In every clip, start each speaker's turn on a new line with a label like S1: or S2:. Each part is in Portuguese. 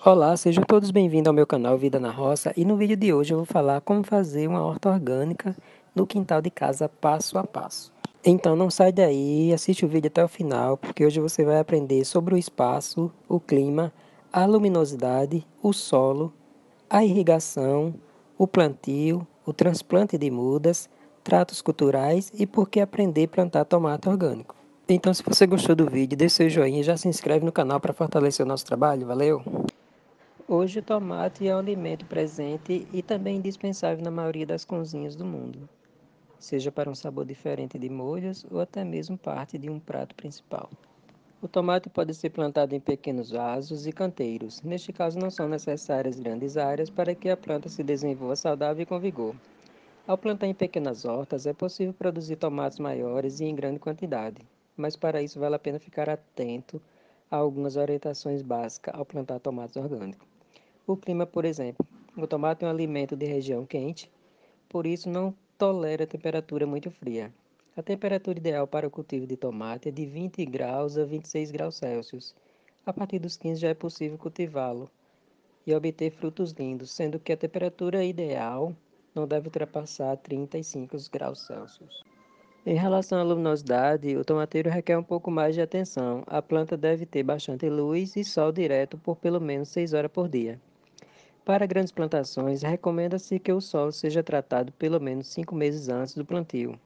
S1: Olá, sejam todos bem-vindos ao meu canal Vida na Roça e no vídeo de hoje eu vou falar como fazer uma horta orgânica no quintal de casa passo a passo. Então não sai daí, assiste o vídeo até o final, porque hoje você vai aprender sobre o espaço, o clima, a luminosidade, o solo, a irrigação, o plantio, o transplante de mudas, tratos culturais e por que aprender a plantar tomate orgânico. Então se você gostou do vídeo, deixe seu joinha e já se inscreve no canal para fortalecer o nosso trabalho, valeu? Hoje o tomate é um alimento presente e também indispensável na maioria das cozinhas do mundo, seja para um sabor diferente de molhos ou até mesmo parte de um prato principal. O tomate pode ser plantado em pequenos vasos e canteiros. Neste caso, não são necessárias grandes áreas para que a planta se desenvolva saudável e com vigor. Ao plantar em pequenas hortas, é possível produzir tomates maiores e em grande quantidade, mas para isso vale a pena ficar atento a algumas orientações básicas ao plantar tomates orgânicos. O clima, por exemplo. O tomate é um alimento de região quente, por isso não tolera temperatura muito fria. A temperatura ideal para o cultivo de tomate é de 20 graus a 26 graus Celsius. A partir dos 15 já é possível cultivá-lo e obter frutos lindos, sendo que a temperatura ideal não deve ultrapassar 35 graus Celsius. Em relação à luminosidade, o tomateiro requer um pouco mais de atenção. A planta deve ter bastante luz e sol direto por pelo menos 6 horas por dia. Para grandes plantações, recomenda-se que o solo seja tratado pelo menos 5 meses antes do plantio.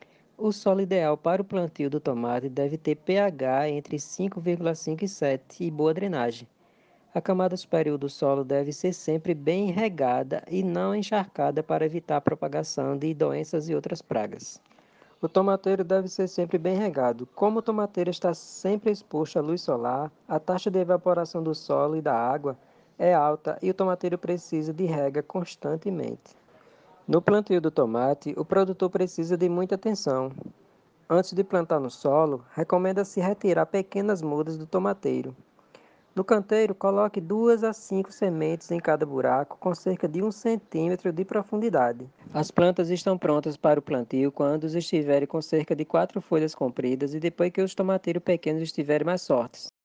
S1: O solo ideal para o plantio do tomate deve ter pH entre 5,5 e 7 e boa drenagem. A camada superior do solo deve ser sempre bem regada e não encharcada para evitar a propagação de doenças e outras pragas. O tomateiro deve ser sempre bem regado. Como o tomateiro está sempre exposto à luz solar, a taxa de evaporação do solo e da água é alta e o tomateiro precisa de rega constantemente. No plantio do tomate, o produtor precisa de muita atenção. Antes de plantar no solo, recomenda-se retirar pequenas mudas do tomateiro. No canteiro, coloque 2 a 5 sementes em cada buraco, com cerca de 1 centímetro de profundidade. As plantas estão prontas para o plantio quando estiverem com cerca de 4 folhas compridas e depois que os tomateiros pequenos estiverem mais fortes.